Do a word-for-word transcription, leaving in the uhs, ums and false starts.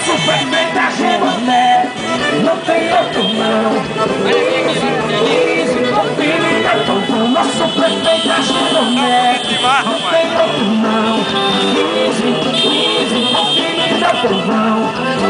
nosso perfeita Genomé, não tem outro não. Easy, confia, o nosso perfeita Genomé, não tem outro não. Easy, easy, confia, povão.